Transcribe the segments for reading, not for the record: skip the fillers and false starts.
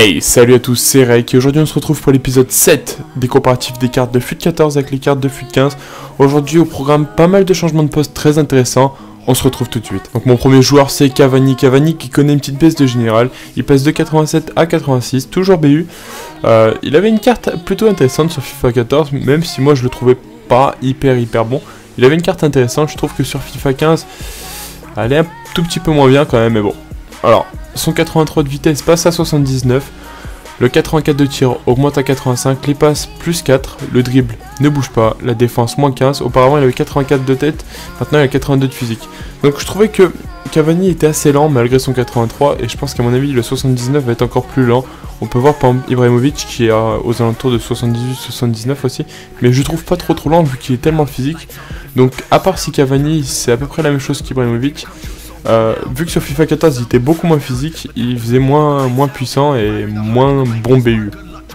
Hey, salut à tous, c'est Rek et aujourd'hui on se retrouve pour l'épisode 7 des comparatifs des cartes de FUT 14 avec les cartes de FUT 15. Aujourd'hui au programme pas mal de changements de poste très intéressants, on se retrouve tout de suite. Donc mon premier joueur c'est Cavani qui connaît une petite baisse de général, il passe de 87 à 86, toujours BU. Il avait une carte plutôt intéressante sur FIFA 14, même si moi je le trouvais pas hyper bon. Il avait une carte intéressante, je trouve que sur FIFA 15, elle est un tout petit peu moins bien quand même, mais bon. Alors, son 83 de vitesse passe à 79, le 84 de tir augmente à 85, les passes plus 4, le dribble ne bouge pas, la défense moins 15, auparavant il avait 84 de tête, maintenant il a 82 de physique. Donc je trouvais que Cavani était assez lent malgré son 83 et je pense qu'à mon avis le 79 va être encore plus lent. On peut voir par exemple Ibrahimovic qui est aux alentours de 78-79 aussi, mais je le trouve pas trop lent vu qu'il est tellement physique. Donc à part si Cavani c'est à peu près la même chose qu'Ibrahimovic. Vu que sur FIFA 14 il était beaucoup moins physique, il faisait moins puissant et moins bon BU.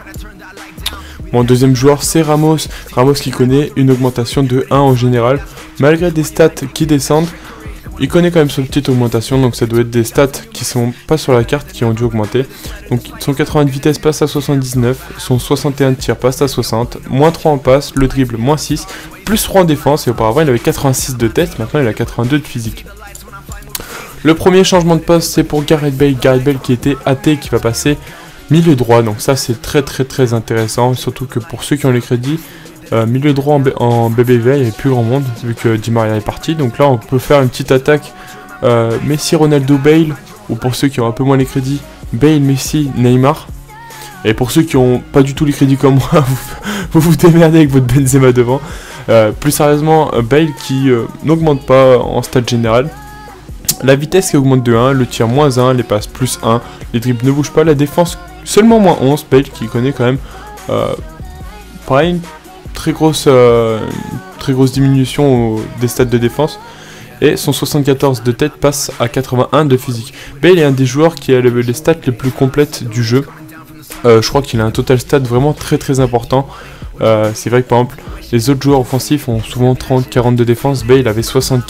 Mon deuxième joueur c'est Ramos qui connaît une augmentation de 1 en général. Malgré des stats qui descendent, il connaît quand même son petite augmentation, donc ça doit être des stats qui sont pas sur la carte qui ont dû augmenter. Donc son 80 de vitesse passe à 79, son 61 de tir passe à 60, moins 3 en passe, le dribble moins 6, plus 3 en défense et auparavant il avait 86 de tête, maintenant il a 82 de physique. Le premier changement de poste c'est pour Gareth Bale qui était AT qui va passer milieu droit, donc ça c'est très intéressant, surtout que pour ceux qui ont les crédits, milieu droit en BBVA il n'y avait plus grand monde vu que Di Maria est parti, donc là on peut faire une petite attaque Messi, Ronaldo, Bale, ou pour ceux qui ont un peu moins les crédits, Bale, Messi, Neymar, et pour ceux qui ont pas du tout les crédits comme moi, vous démerdez avec votre Benzema devant. Plus sérieusement, Bale qui n'augmente pas en stade général. La vitesse qui augmente de 1, le tir moins 1, les passes plus 1, les dribbles ne bougent pas, la défense seulement moins 11, Bale qui connaît quand même pareil une très grosse diminution des stats de défense, et son 74 de tête passe à 81 de physique. Bale est un des joueurs qui a les stats les plus complètes du jeu, je crois qu'il a un total stat vraiment très important. C'est vrai que par exemple les autres joueurs offensifs ont souvent 30-40 de défense, Bale avait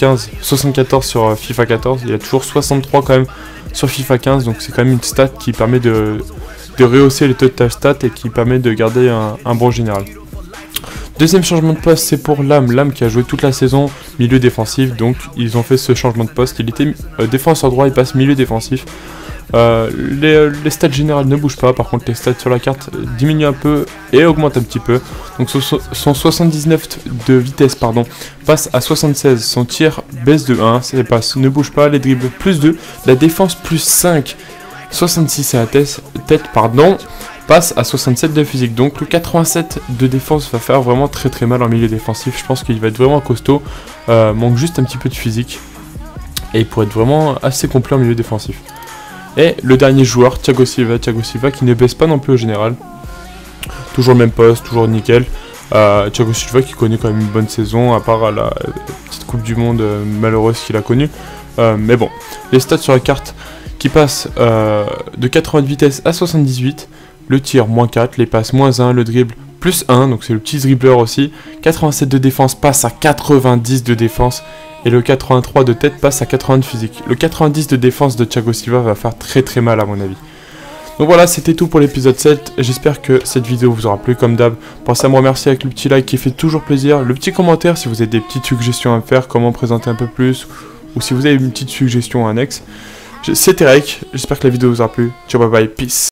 74 sur FIFA 14, il a toujours 63 quand même sur FIFA 15, donc c'est quand même une stat qui permet de rehausser les total stats et qui permet de garder un bon général. Deuxième changement de poste c'est pour Lam qui a joué toute la saison milieu défensif, donc ils ont fait ce changement de poste, il était défenseur droit, il passe milieu défensif. Les stats générales ne bougent pas, par contre les stats sur la carte diminuent un peu et augmentent un petit peu. Donc son 79 de vitesse passe à 76, son tir baisse de 1, ses passes ne bougent pas, les dribbles plus 2, la défense plus 5, 66 à la tête passe à 67 de physique. Donc le 87 de défense va faire vraiment très mal en milieu défensif, je pense qu'il va être vraiment costaud, manque juste un petit peu de physique et il pourrait être vraiment assez complet en milieu défensif. Et le dernier joueur, Thiago Silva qui ne baisse pas non plus au général. Toujours le même poste, toujours nickel. Thiago Silva qui connaît quand même une bonne saison, à part la petite coupe du monde malheureuse qu'il a connue. Mais bon, les stats sur la carte qui passent de 80 de vitesse à 78. Le tir, moins 4, les passes, moins 1, le dribble, plus 1, donc c'est le petit dribbleur aussi. 87 de défense passe à 90 de défense. Et le 83 de tête passe à 80 de physique. Le 90 de défense de Thiago Silva va faire très mal à mon avis. Donc voilà, c'était tout pour l'épisode 7. J'espère que cette vidéo vous aura plu comme d'hab. Pensez à me remercier avec le petit like qui fait toujours plaisir. Le petit commentaire si vous avez des petites suggestions à me faire, comment présenter un peu plus. Ou si vous avez une petite suggestion annexe. C'était Rek, j'espère que la vidéo vous aura plu. Ciao, bye bye, peace.